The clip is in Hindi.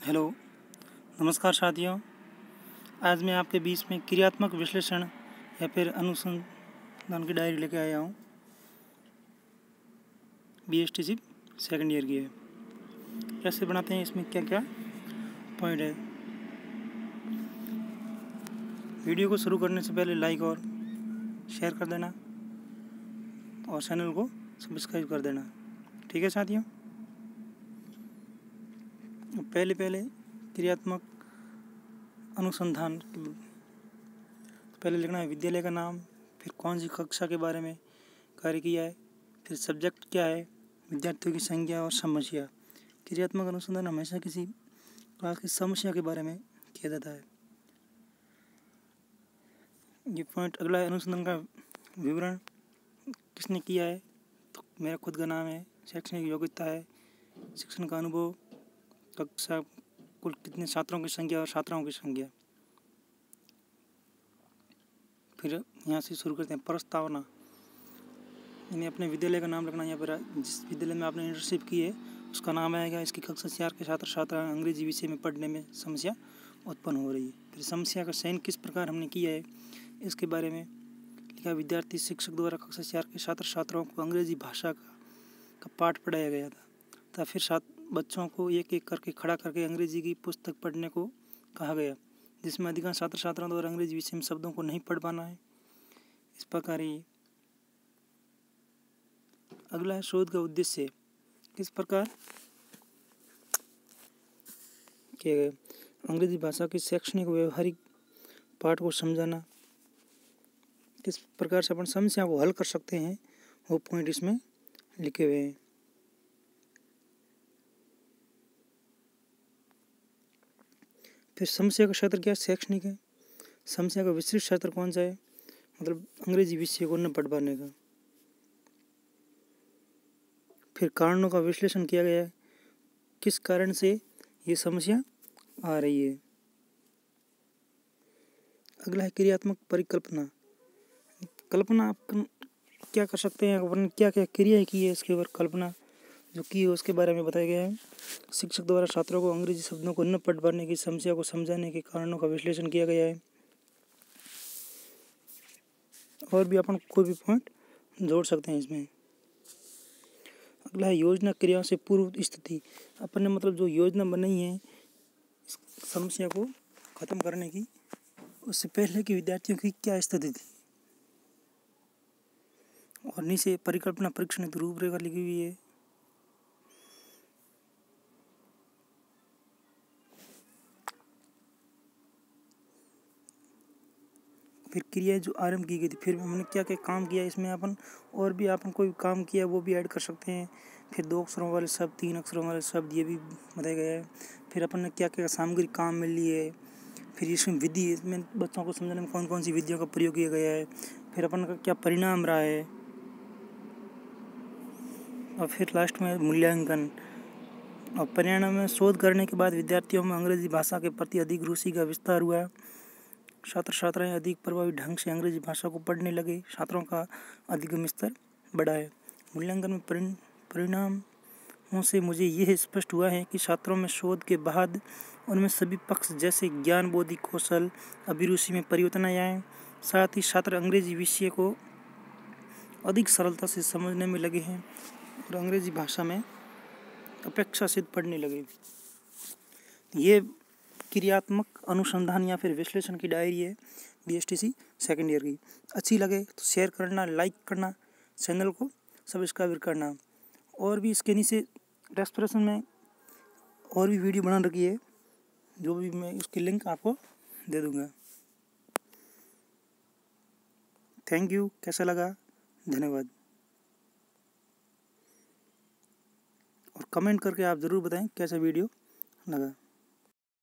हेलो, नमस्कार साथियों। आज मैं आपके बीच में क्रियात्मक विश्लेषण या फिर अनुसंधान की डायरी लेके आया हूँ। BSTC सेकंड ईयर की है। कैसे बनाते हैं, इसमें क्या क्या पॉइंट है। वीडियो को शुरू करने से पहले लाइक और शेयर कर देना और चैनल को सब्सक्राइब कर देना। ठीक है साथियों। पहले क्रियात्मक अनुसंधान पहले लिखना है विद्यालय का नाम, फिर कौन सी कक्षा के बारे में कार्य किया है, फिर सब्जेक्ट क्या है, विद्यार्थियों की संख्या और समस्या। क्रियात्मक अनुसंधान हमेशा किसी क्लास की समस्या के बारे में किया जाता है। ये पॉइंट अगला है, अनुसंधान का विवरण किसने किया है, तो मेरा खुद का नाम है। शैक्षणिक योग्यता है, शिक्षण का अनुभव, कक्षा, कुल कितने छात्रों की संख्या और छात्राओं की संख्या। फिर यहाँ से शुरू करते हैं प्रस्तावना, यानी अपने विद्यालय का नाम रखना। यहाँ पर जिस विद्यालय में आपने इंटर्नशिप की है उसका नाम आएगा। इसकी कक्षा 4 के छात्र छात्रा अंग्रेजी विषय में पढ़ने में समस्या उत्पन्न हो रही है। फिर समस्या का चयन किस प्रकार हमने किया है इसके बारे में लिखा। विद्यार्थी शिक्षक द्वारा कक्षा 4 के छात्र छात्राओं को अंग्रेजी भाषा का पाठ पढ़ाया गया था। फिर बच्चों को एक एक करके खड़ा करके अंग्रेजी की पुस्तक पढ़ने को कहा गया, जिसमें अधिकांश छात्र छात्राओं द्वारा अंग्रेजी विषय में शब्दों को नहीं पढ़ पाना है। इस प्रकार ही अगला है शोध का उद्देश्य किस प्रकार किया गया। अंग्रेजी भाषा के शैक्षणिक व्यवहारिक पाठ को समझाना, किस प्रकार से अपन समस्या को हल कर सकते हैं, वो पॉइंट इसमें लिखे हुए हैं। फिर समस्या का क्षेत्र क्या शैक्षणिक है। समस्या का विस्तृत क्षेत्र कौन सा है, मतलब अंग्रेजी विषय को न पढ़ पाने का। फिर कारणों का विश्लेषण किया गया है, किस कारण से ये समस्या आ रही है। अगला है क्रियात्मक परिकल्पना। कल्पना आप क्या कर सकते हैं, अपन क्या क्या क्रिया की है इसके ऊपर कल्पना जो की है उसके बारे में बताया गया है। शिक्षक द्वारा छात्रों को अंग्रेजी शब्दों को न पढ़ पाने की समस्या को समझाने के कारणों का विश्लेषण किया गया है। और भी अपन कोई भी पॉइंट जोड़ सकते हैं इसमें। अगला है योजना क्रियाओं से पूर्व स्थिति। अपन ने मतलब जो योजना बनाई है इस समस्या को खत्म करने की, उससे पहले की विद्यार्थियों की क्या स्थिति थी। और नीचे परिकल्पना परीक्षण की रूपरेखा लिखी हुई है। फिर क्रिया जो आरंभ की गई थी, फिर हमने क्या क्या काम किया इसमें अपन, और भी अपन कोई काम किया वो भी ऐड कर सकते हैं। फिर 2 अक्षरों वाले शब्द, 3 अक्षरों वाले शब्द, ये भी बताया गया है। फिर अपन ने क्या क्या सामग्री काम में ली है। फिर इसमें विधि, इसमें बच्चों को समझाने में कौन कौन सी विधियों का प्रयोग किया गया है। फिर अपन का क्या परिणाम रहा है। और फिर लास्ट में मूल्यांकन। और परिणाम में शोध करने के बाद विद्यार्थियों में अंग्रेजी भाषा के प्रति अधिक रुचि का विस्तार हुआ। छात्र छात्राएं अधिक प्रभावी ढंग से अंग्रेजी भाषा को पढ़ने लगे। छात्रों का अधिगम स्तर बढ़ा है। मूल्यांकन में परिणामों से मुझे यह स्पष्ट हुआ है कि छात्रों में शोध के बाद उनमें सभी पक्ष जैसे ज्ञान, बौद्धिक कौशल, अभिरुचि में परिवर्तन आया है। साथ ही छात्र अंग्रेजी विषय को अधिक सरलता से समझने में लगे हैं और अंग्रेजी भाषा में अपेक्षाकृत पढ़ने लगे। ये क्रियात्मक अनुसंधान या फिर विश्लेषण की डायरी है BSTC सेकंड ईयर की। अच्छी लगे तो शेयर करना, लाइक करना, चैनल को सब्सक्राइब करना। और भी इसके नीचे डिस्क्रिप्शन में और भी वीडियो बना रखी है, जो भी मैं उसकी लिंक आपको दे दूँगा। Thank you. कैसा लगा, धन्यवाद। और कमेंट करके आप ज़रूर बताएं कैसा वीडियो लगा।